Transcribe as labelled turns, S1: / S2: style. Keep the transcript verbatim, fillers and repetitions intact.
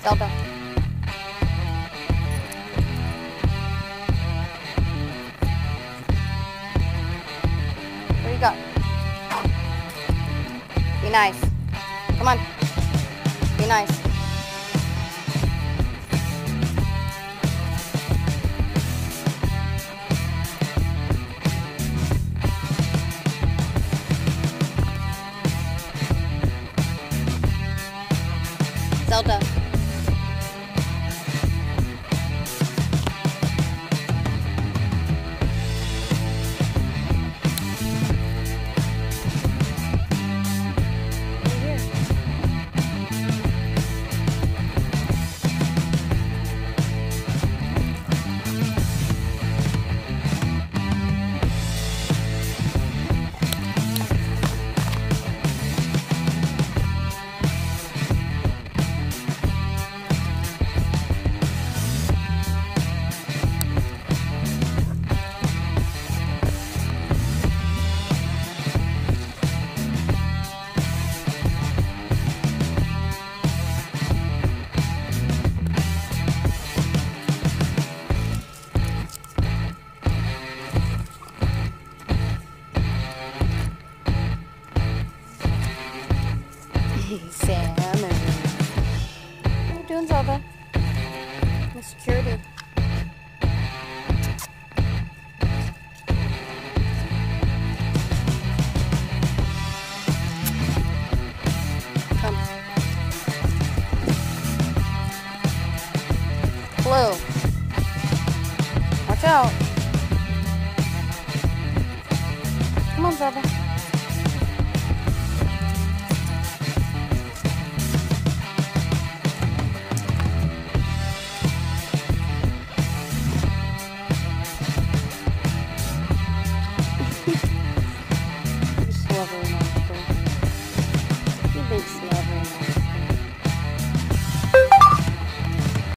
S1: Zelda. Where you go? Be nice. Come on. Be nice. Zelda. Salmon. What are you doing, Zelda? My security. Come. Blue. Watch out. Come on, Zelda.